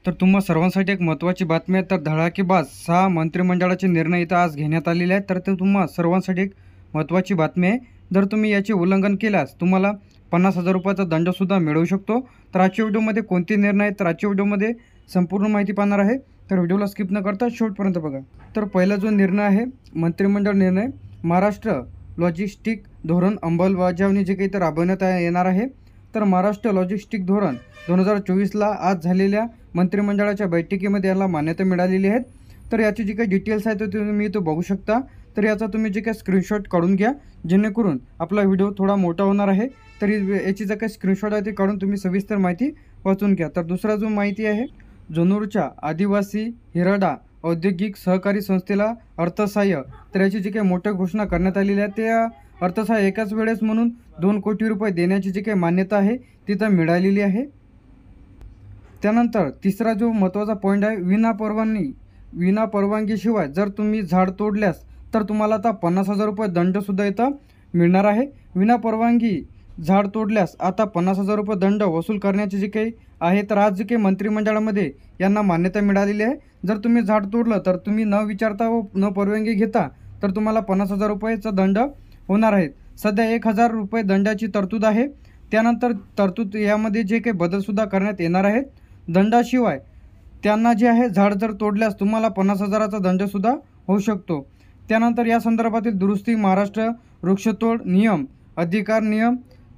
तर तुम्हा सर्वांसाठी एक महत्त्वाची बातमी आहे। तर धडाकेबाज 6 मंत्रिमंडळाचे निर्णय इथं आज घेण्यात आलेले आहेत। तर ते तुम्हा सर्वांसाठी एक महत्त्वाची बातमी आहे। जर तुम्ही याचे उल्लंघन केल्यास तुम्हाला 50,000 रुपयाचा दंडसुद्धा मिळू शकतो। तर आजच्या व्हिडिओमध्ये कोणते निर्णय आहेत, तर आजच्या व्हिडिओमध्ये संपूर्ण माहिती पाहणार आहे। तर व्हिडिओला स्किप न करता शेवटपर्यंत बघा। तर पहिला जो निर्णय आहे मंत्रिमंडळ निर्णय, महाराष्ट्र लॉजिस्टिक धोरण अंमलबजावणी जे काही इथं राबवण्यात येणार आहे। तर महाराष्ट्र लॉजिस्टिक धोरण 2024ला आज झालेल्या मंत्रिमंडळाच्या बैठकीमध्ये याला मान्यता मिळालेली आहे। तर याची जी काही डिटेल्स आहेत ते तुम्ही इथं बघू शकता। तर याचा तुम्ही जे काही स्क्रीनशॉट काढून घ्या, जेणेकरून आपला व्हिडिओ थोडा मोठा होणार आहे। तर याची जे काही स्क्रीनशॉट आहे ते काढून तुम्ही सविस्तर माहिती वाचून घ्या। तर दुसरा जो माहिती आहे, जुन्नरच्या आदिवासी हिरडा औद्योगिक सहकारी संस्थेला अर्थसहाय्य, तर याची जी काही मोठी घोषणा करण्यात आलेली आहे, त्या अर्थसहाय्य एकाच वेळेस म्हणून 2 कोटी रुपये देण्याची जी काही मान्यता आहे तिथं मिळालेली आहे। त्यानंतर तिसरा जो महत्त्वाचा पॉईंट आहे, विना परवानगीशिवाय जर तुम्ही झाड तोडल्यास तर तुम्हाला आता 50,000 रुपये दंडसुद्धा इथं मिळणार आहे। विना परवानगी झाड तोडल्यास आता 50,000 रुपये दंड वसूल करण्याचे जे काही आहे, तर आज जे काही मंत्रिमंडळामध्ये यांना मान्यता मिळालेली आहे। जर तुम्ही झाड तोडलं तर तुम्ही न विचारता व न परवानगी घेता तर तुम्हाला 50,000 रुपयेचा दंड होणार आहे। सध्या 1,000 रुपये दंडाची तरतूद आहे। त्यानंतर तरतूद यामध्ये जे काही बदलसुद्धा करण्यात येणार आहेत। दंडाशिवाय त्यांना जे आहे झाड जर तोडल्यास तुम्हाला 50,000चा दंडसुद्धा होऊ शकतो। त्यानंतर या संदर्भातील दुरुस्ती महाराष्ट्र वृक्षतोड नियम अधिकार नियम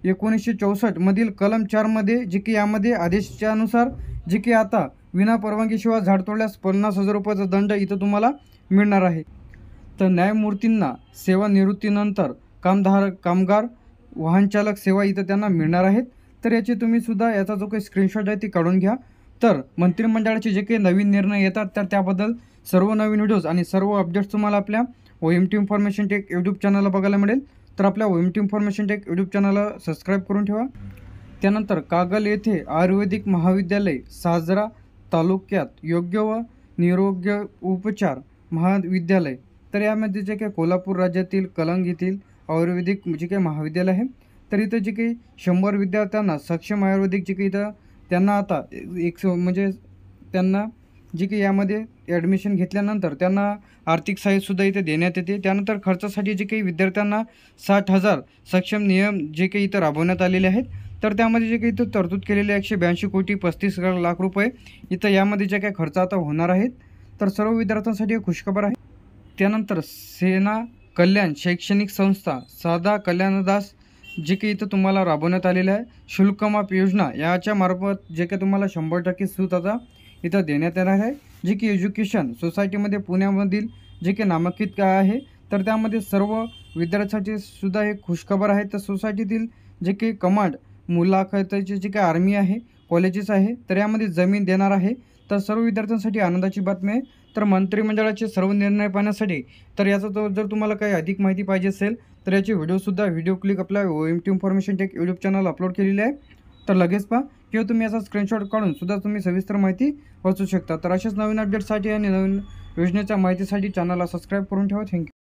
1964 मधील कलम 4 मध्ये जे की यामध्ये आदेशानुसार जे की आता विना परवानगीशिवाय झाड तोडल्यास 50,000 रुपयाचा दंड इथं तुम्हाला मिळणार आहे। तर न्यायमूर्तींना सेवानिवृत्तीनंतर कामगार वाहनचालक सेवा इथं त्यांना मिळणार आहेत। तर याची तुम्ही सुद्धा याचा जो काही स्क्रीनशॉट आहे ती काढून घ्या। तर मंत्रिमंडळाचे जे काही नवीन निर्णय येतात तर त्याबद्दल सर्व नवीन व्हिडिओज आणि सर्व अपडेट्स तुम्हाला आपल्या OMT इन्फॉर्मेशन टेक यूट्यूब चॅनलला बघायला मिळेल। तर आपल्या OMT इन्फॉर्मेशन टेक यूट्यूब चॅनलला सबस्क्राईब करून ठेवा। त्यानंतर कागल येथे आयुर्वेदिक महाविद्यालय साजरा तालुक्यात योग्य व निरोग्य उपचार महाविद्यालय, तर यामध्ये जे काही कोल्हापूर राज्यातील कलंग येथील आयुर्वेदिक जे काही महाविद्यालय आहे, तर इथं जे काही 100 विद्यार्थ्यांना सक्षम आयुर्वेदिक जे काही इथं त्यांना आता म्हणजे त्यांना जे काही यामध्ये ॲडमिशन घेतल्यानंतर त्यांना आर्थिक सहाय्यसुद्धा इथे देण्यात येते। त्यानंतर खर्चासाठी जे काही विद्यार्थ्यांना 60,000 सक्षम नियम जे काही इथं राबवण्यात आलेले आहेत। तर त्यामध्ये जे काही इथं तरतूद केलेले 182 कोटी 35 लाख रुपये इथं यामध्ये जे काही खर्च आता होणार आहेत। तर सर्व विद्यार्थ्यांसाठी खुशखबर आहे। त्यानंतर सेना कल्याण शैक्षणिक संस्था सादा कल्याणदास जे काही इथं तुम्हाला राबवण्यात आलेलं आहे शुल्कमाफ योजना, याच्या मार्फत जे काही तुम्हाला 100% सूट आता इथं देण्यात येणार आहे। जे की एज्युकेशन सोसायटीमध्ये पुण्यामधील जे काही नामांकित काय आहे, तर त्यामध्ये सर्व विद्यार्थ्यांसाठी सुद्धा एक खुशखबर आहे। तर सोसायटीतील जे काही कमांड मुलाखतीचे जे काही आर्मी आहे, कॉलेजेस आहे, तर यामध्ये जमीन देणार आहे। तर सर्व विद्यार्थ्यांसाठी आनंदाची बातमी आहे। तर मंत्रिमंडळाचे सर्व निर्णय पाहण्यासाठी तर याचा जर तुम्हाला काही अधिक माहिती पाहिजे असेल तर याची व्हिडिओ क्लिक आपल्या OMT information tech YouTube channel upload केलेली आहे। तर लगेच पहा किंवा तुम्ही याचा स्क्रीनशॉट काढून सुद्धा तुम्ही सविस्तर माहिती वाचू शकता। तर अशाच नवीन अपडेटसाठी आणि नवीन योजनेच्या माहितीसाठी चॅनलला सबस्क्राईब करून ठेवा। थँक्यू।